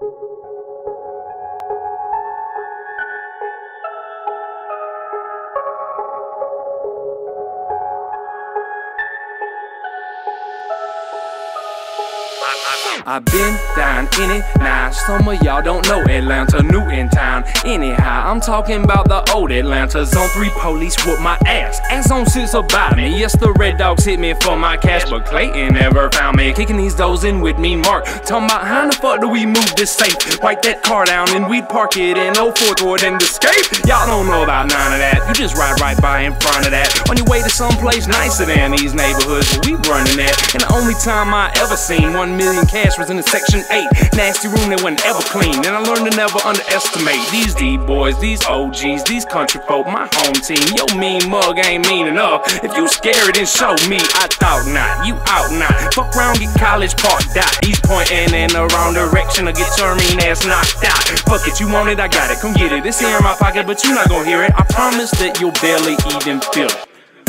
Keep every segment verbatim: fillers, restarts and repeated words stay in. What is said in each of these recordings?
I've been down in it now. Some of y'all don't know Atlanta, new in town. Anyhow, I'm talking about the old Atlanta. Zone three police whoop my ass. Ass on six about me. Yes, the Red Dogs hit me for my cash, but Clayton never found me. Kicking these doors in with me, Mark. Talking about how the fuck do we move this safe? Wipe that car down and we'd park it in oh fourth Ward and escape. Y'all don't know about none of that. You just ride right by in front of that. On your way to someplace nicer than these neighborhoods, but we running that. And the only time I ever seen one million cash was in the section eight. Nasty room that wasn't ever clean. And I learned to never underestimate these D-boys, these O Gs, these country folk, my home team. Yo mean mug ain't mean enough. If you scared, then show me. I thought not, you out not. Fuck around, get College Park dot. He's pointing in the wrong direction or get your mean ass knocked out. Fuck it, you want it, I got it, come get it. It's here in my pocket, but you not gonna hear it. I promise that you'll barely even feel it.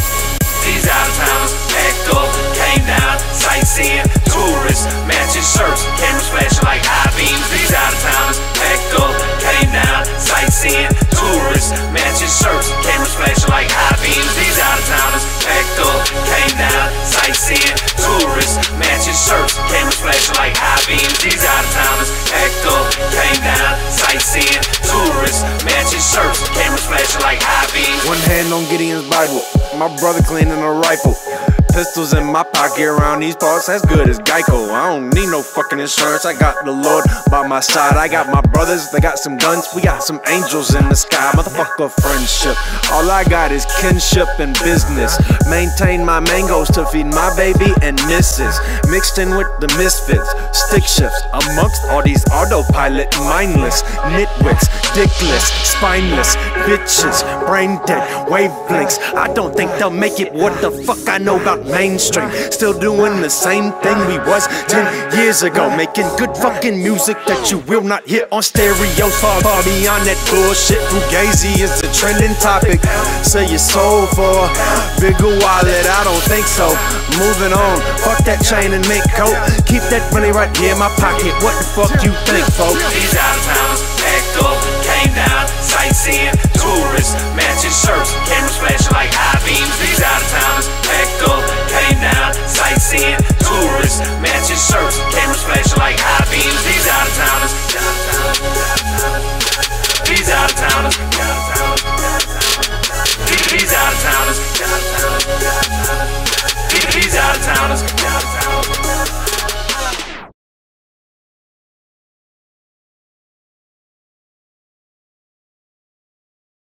These out-of-towners packed up, came down, sightseeing, tourists, matching shirts, cameras flashing like high beams. These out-of-towners packed up, came down, sightseeing, tourists, matching shirts, cameras flashing like high beams. These out-of-towners packed up, came down, sightseeing, tourists, matching shirts, cameras flashing like high beams. These out-of-towners packed up, came down, sightseeing, tourists, matching shirts, cameras flashing like high beams. One hand on Gideon's Bible, my brother cleaning a rifle. Pistols in my pocket around these parts, as good as Geico. I don't need no fucking insurance, I got the Lord by my side. I got my brothers, they got some guns, we got some angels in the sky. Motherfucker friendship, all I got is kinship and business. Maintain my mangoes to feed my baby and missus. Mixed in with the misfits, stick shifts amongst all these autopilot, mindless nitwits, dickless, spineless bitches, brain dead wavelengths. I don't think they'll make it. What the fuck I know about mainstream? Still doing the same thing we was ten years ago, making good fucking music that you will not hear on stereo. Far, far beyond that bullshit. Fugazi is a trending topic. Say your soul for a bigger wallet, I don't think so. Moving on, fuck that chain and mink coat. Keep that money right here in my pocket. What the fuck you think, folks? These out-of-towners packed up, came down, sightseeing, tourists, matching shirts, cameras flashing like high beams. These out-of-towners packed up, came down, sightseeing, tourists, matching shirts, cameras flashing like high beams. These out